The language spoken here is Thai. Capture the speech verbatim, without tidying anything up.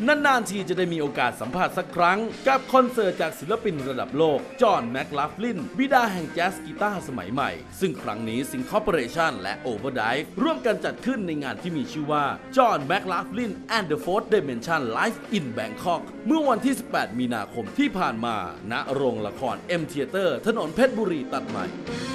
นานๆทีจะได้มีโอกาสสัมผัสสักครั้งกับคอนเสิร์ตจากศิลปินระดับโลกจอห์นแมคลาฟลินบิดาแห่งแจ๊สกีตาร์สมัยใหม่ซึ่งครั้งนี้ซิงคอร์ปอเรชั่นและ Overdrive ร่วมกันจัดขึ้นในงานที่มีชื่อว่า John McLaughlin and the Fourth Dimension Live in Bangkok เมื่อวันที่ สิบแปด มีนาคมที่ผ่านมาณโรงละคร M Theater ถนนเพชรบุรีตัดใหม่